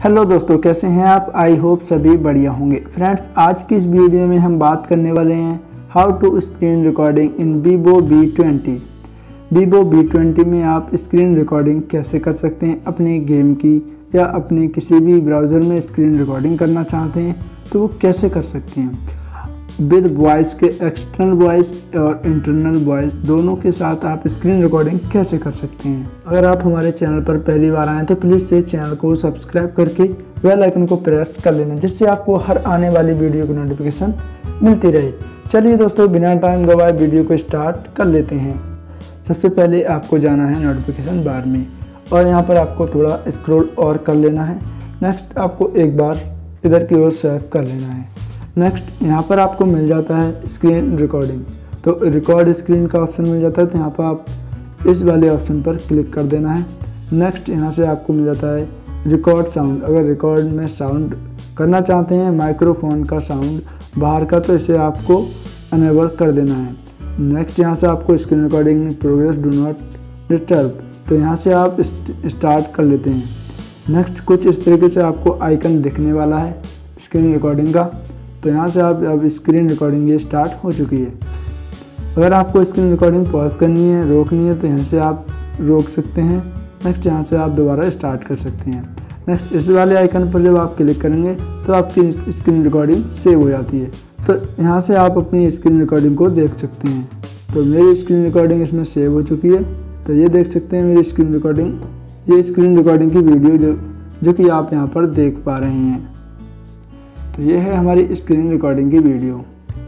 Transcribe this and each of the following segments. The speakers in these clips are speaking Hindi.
हेलो दोस्तों, कैसे हैं आप। आई होप सभी बढ़िया होंगे। फ्रेंड्स, आज की इस वीडियो में हम बात करने वाले हैं how to screen recording in Vivo V20। Vivo V20 में आप स्क्रीन रिकॉर्डिंग कैसे कर सकते हैं। अपने गेम की या अपने किसी भी ब्राउज़र में स्क्रीन रिकॉर्डिंग करना चाहते हैं तो वो कैसे कर सकते हैं। विद वॉइस के एक्सटर्नल वॉइस और इंटरनल वॉइस दोनों के साथ आप स्क्रीन रिकॉर्डिंग कैसे कर सकते हैं। अगर आप हमारे चैनल पर पहली बार आएँ तो प्लीज़ से चैनल को सब्सक्राइब करके बेल आइकन को प्रेस कर लेना, जिससे आपको हर आने वाली वीडियो की नोटिफिकेशन मिलती रहे। चलिए दोस्तों, बिना टाइम गवाए वीडियो को स्टार्ट कर लेते हैं। सबसे पहले आपको जाना है नोटिफिकेशन बार में और यहाँ पर आपको थोड़ा स्क्रॉल और कर लेना है। नेक्स्ट आपको एक बार इधर की ओर स्वाइप कर लेना है। नेक्स्ट यहाँ पर आपको मिल जाता है स्क्रीन रिकॉर्डिंग, तो रिकॉर्ड स्क्रीन का ऑप्शन मिल जाता है। तो यहाँ पर आप इस वाले ऑप्शन पर क्लिक कर देना है। नेक्स्ट यहाँ से आपको मिल जाता है रिकॉर्ड साउंड। अगर रिकॉर्ड में साउंड करना चाहते हैं, माइक्रोफोन का साउंड बाहर का, तो इसे आपको अनेबल कर देना है। नेक्स्ट यहाँ से आपको screen recording progress do not disturb, तो यहाँ से आप स्टार्ट कर लेते हैं। नेक्स्ट कुछ इस तरीके से आपको आइकन दिखने वाला है स्क्रीन रिकॉर्डिंग का, तो यहाँ से आप अब स्क्रीन रिकॉर्डिंग ये स्टार्ट हो चुकी है। अगर आपको स्क्रीन रिकॉर्डिंग पॉज करनी है, रोकनी है, तो यहाँ से आप रोक सकते हैं। नेक्स्ट यहाँ से आप दोबारा स्टार्ट कर सकते हैं। नेक्स्ट इस वाले आइकन पर जब आप क्लिक करेंगे तो आपकी स्क्रीन रिकॉर्डिंग सेव हो जाती है। तो यहाँ से आप अपनी स्क्रीन रिकॉर्डिंग को देख सकते हैं। तो मेरी स्क्रीन रिकॉर्डिंग इसमें सेव हो चुकी है, तो ये देख सकते हैं मेरी स्क्रीन रिकॉर्डिंग। ये स्क्रीन रिकॉर्डिंग की वीडियो जो कि आप यहाँ पर देख पा रहे हैं। तो ये है हमारी स्क्रीन रिकॉर्डिंग की वीडियो।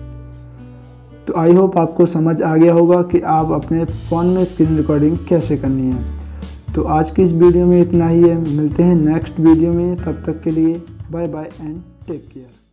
तो आई होप आपको समझ आ गया होगा कि आप अपने फ़ोन में स्क्रीन रिकॉर्डिंग कैसे करनी है। तो आज की इस वीडियो में इतना ही है। मिलते हैं नेक्स्ट वीडियो में, तब तक के लिए bye bye and take care.